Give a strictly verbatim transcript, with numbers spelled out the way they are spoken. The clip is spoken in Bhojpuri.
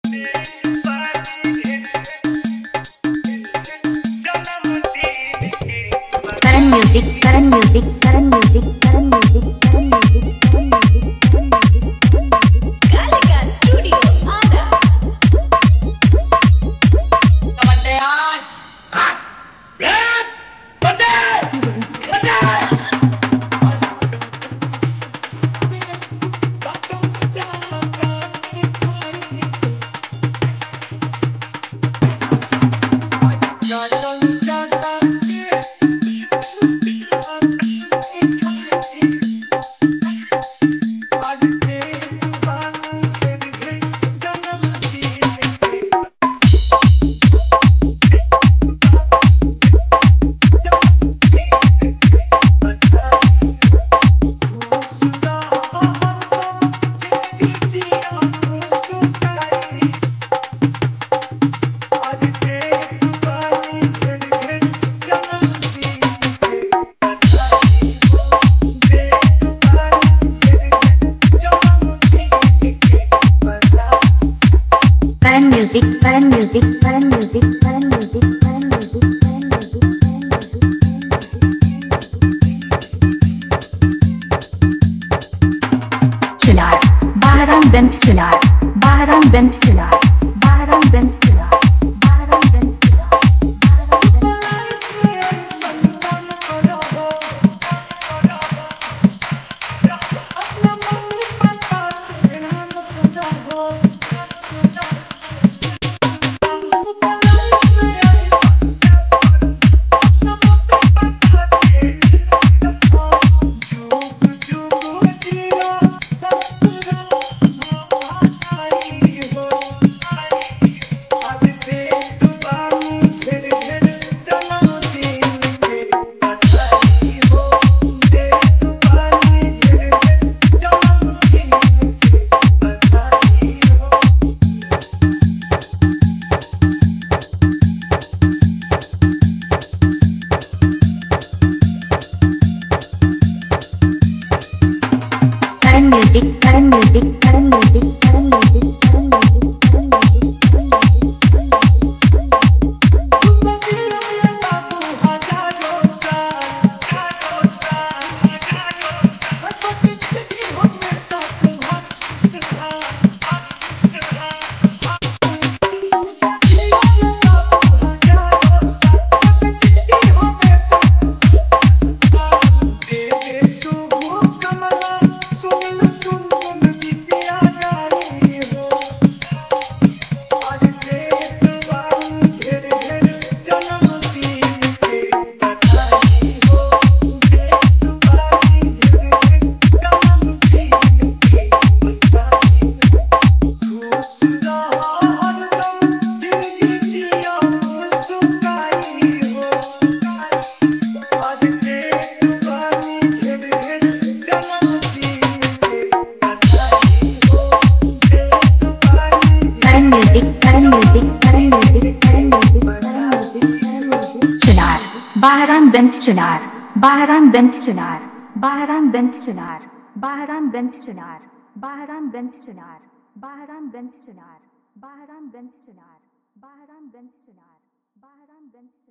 Current music, current music, current music, current music, current music, current music, current music. Kalika Studio Ada. Current music, current music, current music, current music, current music, current music, current music. Chunar, Bahramganj Chunar, Bahramganj Chunar, Bahramganj Chunar, Bahramganj Chunar, current music, current music, current music, current music, current music, current music, current Chunar, Bahramganj Chunar, Bahramganj Chunar, Bahramganj Chunar, Bahramganj Chunar, Bahramganj Chunar, Bahramganj Chunar, Bahramganj Chunar, Bahramganj Chunar, Bahramganj